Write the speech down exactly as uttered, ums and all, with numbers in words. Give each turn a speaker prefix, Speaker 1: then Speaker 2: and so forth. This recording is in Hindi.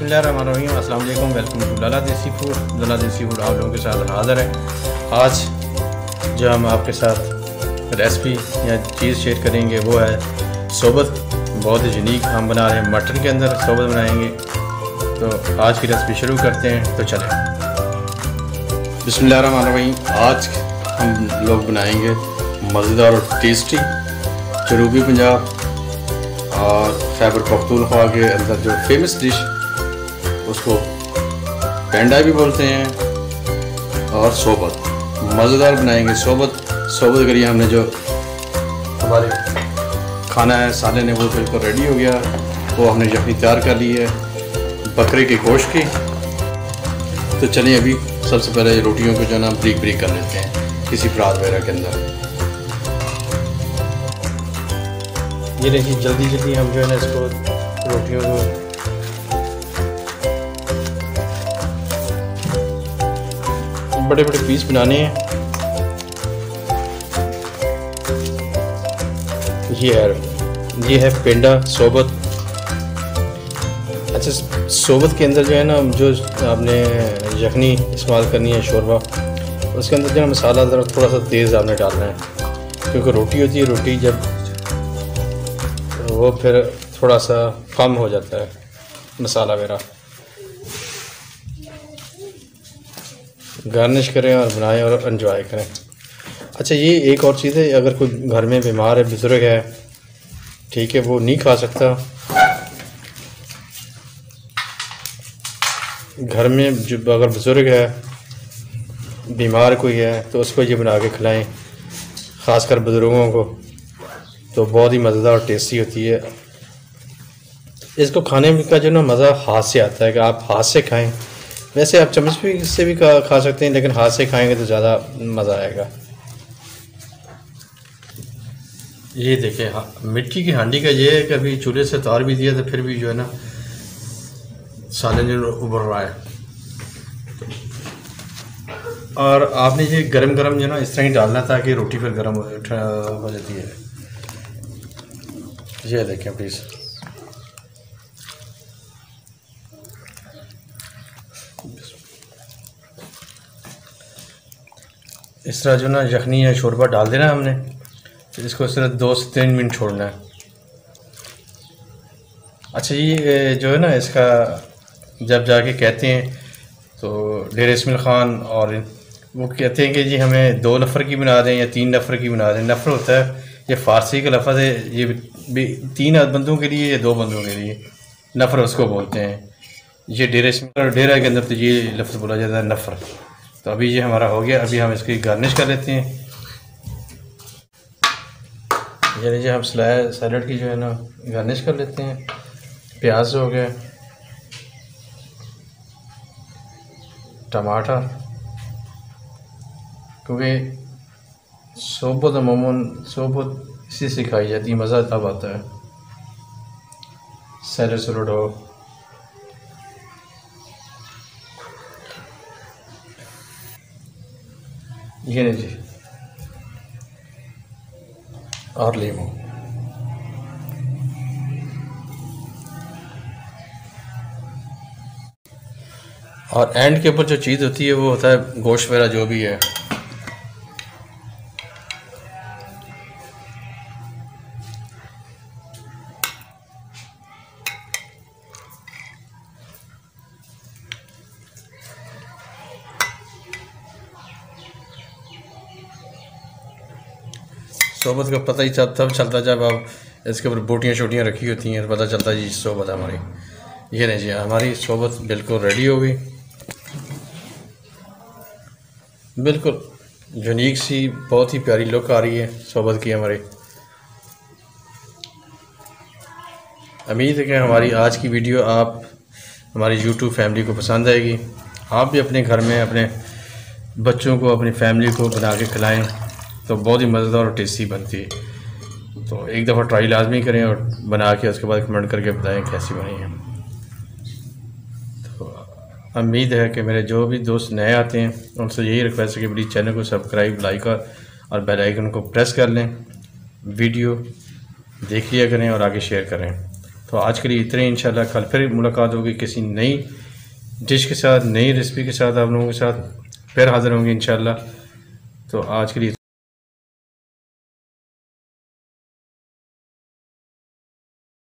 Speaker 1: बिस्मिल्लाहिर्रहमानिर्रहीम, अस्सलाम वालेकुम, वेलकम टू लाला देसी फूड। लाला देसी फूड आप लोगों के साथ हाज़िर है। आज जो हम आपके साथ रेसिपी या चीज़ शेयर करेंगे वो है सोबत। बहुत ही यूनिक हम बना रहे हैं, मटन के अंदर सोबत बनाएंगे। तो आज की रेसिपी शुरू करते हैं, तो चलें। बिस्मिल्लाहिर्रहमानिर्रहीम, आज हम लोग बनाएंगे मज़ेदार और टेस्टी जनूबी पंजाब और खैबर पख्तूनख्वा के अंदर जो फेमस डिश उसको पेंडा भी बोलते हैं और सोबत। मज़ेदार बनाएंगे सोबत। सोबत करिए, हमने जो हमारे खाना है सालन है वो बिल्कुल रेडी हो गया। वो हमने यखनी तैयार कर ली है बकरे के गोश्त की। तो चलिए अभी सबसे पहले रोटियों को जो ना ब्रीक ब्रीक कर लेते हैं किसी परात वगैरह के अंदर। ये देखिए जल्दी जल्दी हम जो है ना इसको रोटियों को बड़े बड़े पीस बनाने हैं। ये है ये है पेंडा सोबत। अच्छा, सोबत के अंदर जो है ना जो आपने यखनी इस्तेमाल करनी है शोरबा, उसके अंदर जो है मसाला ज़रा थोड़ा सा तेज़ आपने डालना है, क्योंकि रोटी होती है, रोटी जब वो फिर थोड़ा सा कम हो जाता है मसाला वगैरह। गार्निश करें और बनाएं और एंजॉय करें। अच्छा, ये एक और चीज़ है, अगर कोई घर में बीमार है, बुज़ुर्ग है, ठीक है, वो नहीं खा सकता, घर में जो अगर बुज़ुर्ग है, बीमार कोई है, तो उसको ये बना के खिलाएं, ख़ासकर बुज़ुर्गों को। तो बहुत ही मज़ेदार और टेस्टी होती है। इसको खाने का जो ना मज़ा हाथ से आता है कि आप हाथ से खाएं। वैसे आप चम्मच भी से भी खा, खा सकते हैं, लेकिन हाथ से खाएंगे तो ज़्यादा मज़ा आएगा। ये देखें, हाँ, मिट्टी की हांडी का ये है कि अभी चूल्हे से तार भी दिया तो फिर भी जो है ना सालन जो उबर रहा है। और आपने ये गरम गरम जो ना इस तरह ही डालना ताकि रोटी फिर गर्म हो जाती है। ये देखें प्लीज़, इस तरह जो ना यखनी या शोरबा डाल देना हमने, फिर इसको सिर्फ दो से तीन मिनट छोड़ना है। अच्छा, ये जो है ना इसका जब जाके कहते हैं तो डेर इस्माइल ख़ान और वो कहते हैं कि जी हमें दो नफ़र की बना दें या तीन नफ़र की बना दें। नफ़र होता है, ये फ़ारसी का लफ्ज़ है, ये भी तीन बंदों के लिए या दो बंदों के लिए नफ़र उसको बोलते हैं। ये डेरे डेरा के अंदर तो ये लफ्ज़ बोला जाता है नफ़र। तो अभी ये हमारा हो गया, अभी हम इसकी गार्निश कर लेते हैं। ये लीजिए हम सलाद सैलड की जो है ना गार्निश कर लेते हैं। प्याज हो गया, टमाटर, क्योंकि सोबत अमूमन सोबत इसी से खाई जाती है, मज़ा तब आता है। सैलड सैलड हो, ये नहीं जी, और लीमू। और एंड के ऊपर जो चीज़ होती है वो होता है गोश्त वगैरह जो भी है। सोबत का पता ही तब चलता जब आप इसके ऊपर बोटियाँ छोटियाँ रखी होती हैं, तो पता चलता है जी सोबत हमारी। ये नहीं जी, हमारी सोबत बिल्कुल रेडी हो गई। बिल्कुल यूनिक सी बहुत ही प्यारी लुक आ रही है सोबत की हमारी। उम्मीद है कि हमारी आज की वीडियो आप हमारी यूट्यूब फैमिली को पसंद आएगी। आप भी अपने घर में अपने बच्चों को, अपनी फैमिली को बना के खिलाएँ, तो बहुत ही मज़ेदार और टेस्टी बनती है। तो एक दफ़ा ट्राई लाजमी करें और बना के उसके बाद कमेंट करके बताएं कैसी बनी है। तो उम्मीद है कि मेरे जो भी दोस्त नए आते हैं उनसे यही रिक्वेस्ट है कि प्लीज़ चैनल को सब्सक्राइब, लाइक और बेल आइकन को प्रेस कर लें। वीडियो देख लिया करें और आगे शेयर करें। तो आज के लिए इतने ही। इंशाल्लाह कल फिर मुलाकात होगी किसी नई डिश के साथ, नई रेसिपी के साथ, आप लोगों के साथ फिर हाज़िर होंगे इंशाल्लाह। तो आज के लिए